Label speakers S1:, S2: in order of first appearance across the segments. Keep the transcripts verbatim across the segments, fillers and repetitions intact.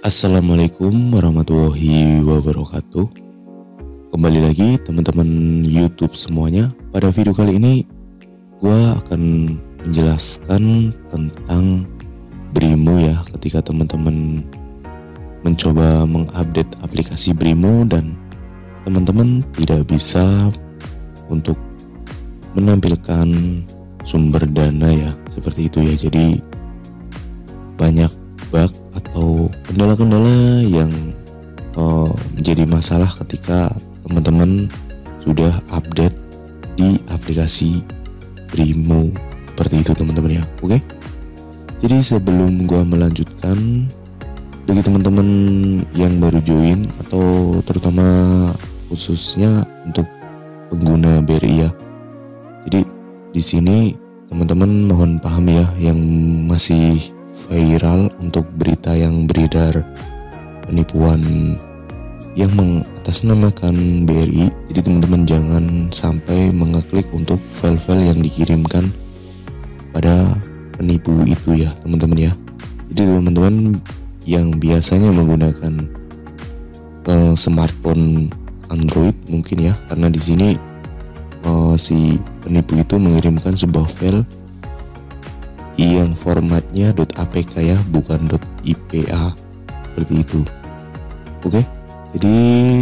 S1: Assalamualaikum warahmatullahi wabarakatuh. Kembali lagi teman-teman YouTube semuanya. Pada video kali ini gue akan menjelaskan tentang Brimo ya, ketika teman-teman mencoba mengupdate aplikasi Brimo dan teman-teman tidak bisa untuk menampilkan sumber dana ya, seperti itu ya. Jadi banyak bug atau kendala-kendala yang uh, menjadi masalah ketika teman-teman sudah update di aplikasi Brimo, seperti itu teman-teman ya. Oke, jadi sebelum gua melanjutkan, bagi teman-teman yang baru join atau terutama khususnya untuk pengguna B R I ya, jadi di sini teman-teman mohon paham ya, yang masih viral untuk berita yang beredar penipuan yang mengatasnamakan B R I. Jadi teman-teman jangan sampai mengeklik untuk file-file yang dikirimkan pada penipu itu ya teman-teman ya. Jadi teman-teman yang biasanya menggunakan uh, smartphone Android mungkin ya, karena di sini uh, si penipu itu mengirimkan sebuah file yang formatnya .apk ya, bukan .ipa, seperti itu. Oke, jadi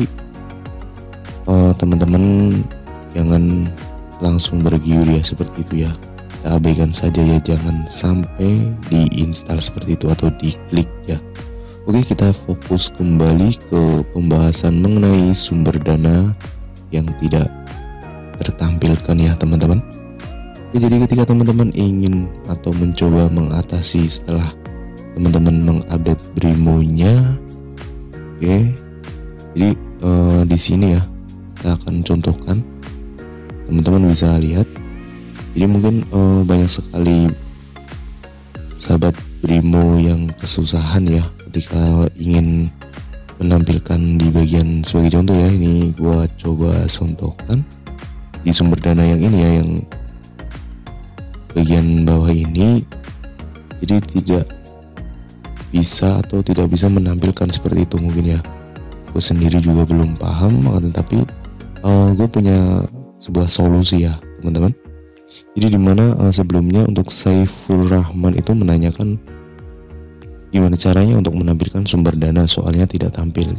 S1: uh, teman-teman jangan langsung bergiur ya, seperti itu ya. Kita abaikan saja ya, jangan sampai diinstal seperti itu atau diklik ya. Oke, kita fokus kembali ke pembahasan mengenai sumber dana yang tidak tertampilkan ya teman-teman. Ya, jadi ketika teman-teman ingin atau mencoba mengatasi setelah teman-teman mengupdate Brimo-nya, oke, jadi uh, di sini ya kita akan contohkan, teman-teman bisa lihat. Jadi mungkin uh, banyak sekali sahabat Brimo yang kesusahan ya ketika ingin menampilkan di bagian, sebagai contoh ya, ini gua coba contohkan di sumber dana yang ini ya, yang bagian bawah ini. Jadi tidak bisa atau tidak bisa menampilkan seperti itu mungkin ya. Gue sendiri juga belum paham, tetapi uh, gue punya sebuah solusi ya teman-teman. Jadi dimana uh, sebelumnya untuk Saiful Rahman itu menanyakan gimana caranya untuk menampilkan sumber dana, soalnya tidak tampil.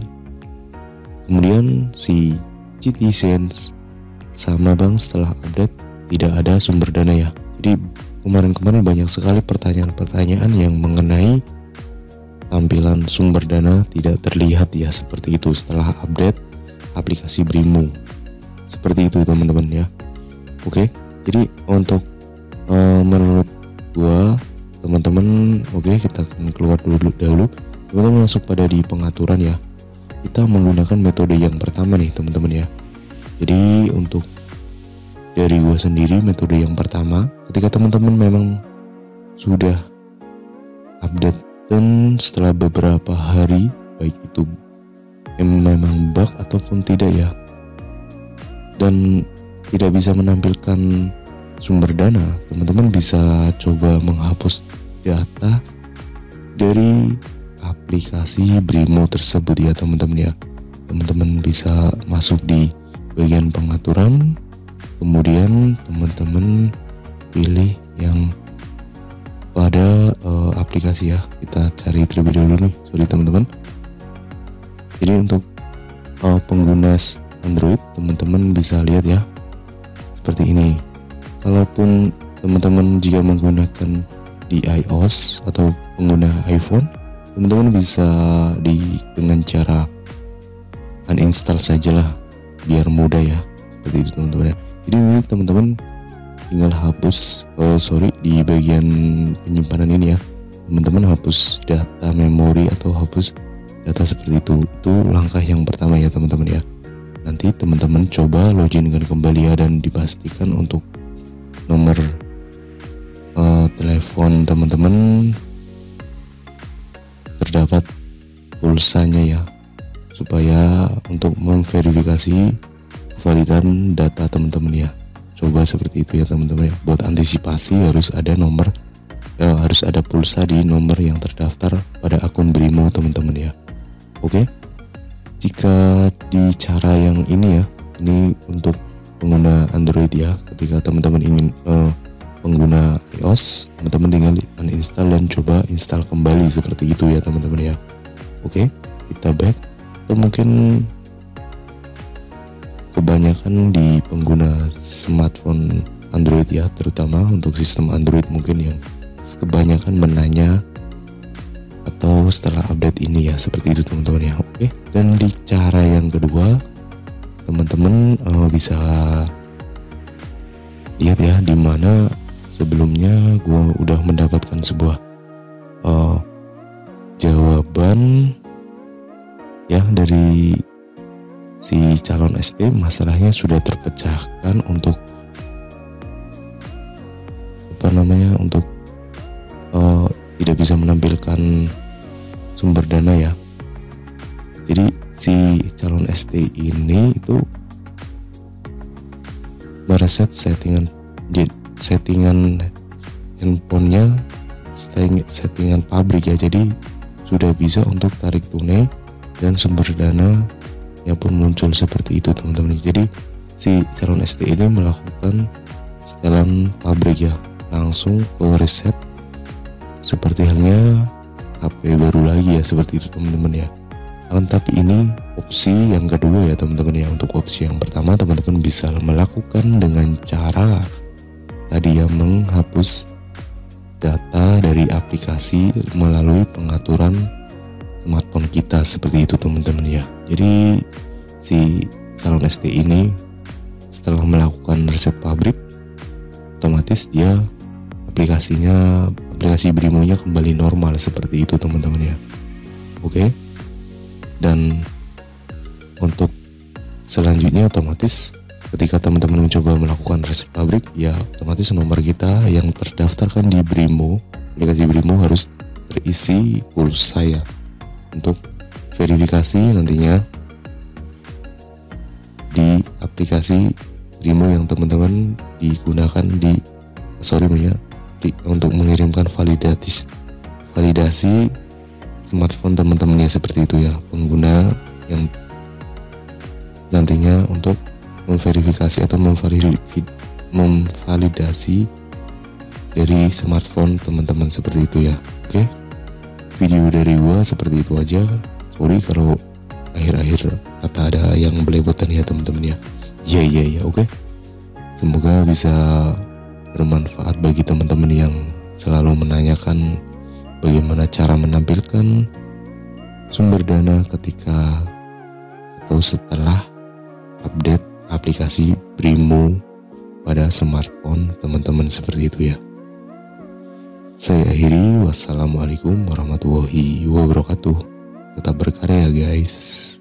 S1: Kemudian si Citizen sama Bang setelah update tidak ada sumber dana ya. Jadi kemarin-kemarin banyak sekali pertanyaan-pertanyaan yang mengenai tampilan sumber dana tidak terlihat ya, seperti itu setelah update aplikasi Brimo. Seperti itu teman-teman ya. Oke, jadi untuk uh, menurut gua teman-teman, oke kita akan keluar dulu dahulu. Teman-teman masuk pada di pengaturan ya. Kita menggunakan metode yang pertama nih teman-teman ya. Jadi untuk dari gua sendiri, metode yang pertama, ketika teman-teman memang sudah update dan setelah beberapa hari, baik itu memang bug ataupun tidak ya, dan tidak bisa menampilkan sumber dana, teman-teman bisa coba menghapus data dari aplikasi Brimo tersebut ya teman-teman ya. Teman-teman bisa masuk di bagian pengaturan, kemudian teman-teman pilih yang pada uh, aplikasi ya. Kita cari terlebih dahulu nih, sorry teman-teman. Jadi untuk uh, pengguna Android, teman-teman bisa lihat ya seperti ini. Kalaupun teman-teman jika menggunakan di iOS atau pengguna iPhone, teman-teman bisa di dengan cara uninstall sajalah biar mudah ya, seperti itu teman-teman ya. Jadi ini teman-teman tinggal hapus, oh sorry di bagian penyimpanan ini ya, teman-teman hapus data memori atau hapus data seperti itu. Itu langkah yang pertama ya teman-teman ya. Nanti teman-teman coba login dengan kembali ya, dan dipastikan untuk nomor uh, telepon teman-teman terdapat pulsanya ya, supaya untuk memverifikasi validan data teman-teman ya. Coba seperti itu ya teman-teman ya. Buat antisipasi harus ada nomor eh, harus ada pulsa di nomor yang terdaftar pada akun Brimo teman-teman ya. Oke, jika di cara yang ini ya, ini untuk pengguna Android ya, ketika teman-teman ingin eh, pengguna iOS, teman-teman tinggal uninstall dan coba install kembali seperti itu ya teman-teman ya. Oke, kita back. Atau mungkin kebanyakan di pengguna smartphone Android ya, terutama untuk sistem Android mungkin yang kebanyakan menanya atau setelah update ini ya, seperti itu teman-teman ya. Oke, dan di cara yang kedua teman-teman uh, bisa lihat ya, dimana sebelumnya gue udah mendapatkan sebuah uh, jawaban ya dari si calon S T. Masalahnya sudah terpecahkan untuk apa namanya untuk uh, tidak bisa menampilkan sumber dana ya. Jadi si calon S T ini itu mereset settingan settingan handphonenya, settingan pabrik ya. Jadi sudah bisa untuk tarik tunai dan sumber dana yang pun muncul seperti itu teman-teman. Jadi si calon S T ini melakukan setelan pabrik ya, langsung ke reset seperti halnya H P baru lagi ya, seperti itu teman-teman ya. Akan tapi ini opsi yang kedua ya teman-teman ya. Untuk opsi yang pertama teman-teman bisa melakukan dengan cara tadi ya, menghapus data dari aplikasi melalui pengaturan smartphone kita, seperti itu teman-teman ya. Jadi si calon S T ini setelah melakukan reset pabrik, otomatis dia aplikasinya aplikasi Brimo-nya kembali normal, seperti itu teman-teman ya. Oke, dan untuk selanjutnya otomatis ketika teman-teman mencoba melakukan reset pabrik ya, otomatis nomor kita yang terdaftarkan di Brimo, aplikasi Brimo harus terisi pulsa ya, untuk verifikasi nantinya di aplikasi Brimo yang teman-teman digunakan di sorry ya di, untuk mengirimkan validasi validasi smartphone teman-teman ya, seperti itu ya, pengguna yang nantinya untuk memverifikasi atau memvalidasi dari smartphone teman-teman, seperti itu ya. Oke, video dari gua seperti itu aja. Sorry kalau akhir-akhir kata ada yang belepotan ya teman-teman ya. Iya iya iya oke. Semoga bisa bermanfaat bagi teman-teman yang selalu menanyakan bagaimana cara menampilkan sumber dana ketika atau setelah update aplikasi Brimo pada smartphone teman-teman, seperti itu ya. Saya akhiri, wassalamualaikum warahmatullahi wabarakatuh. Tetap berkarya guys.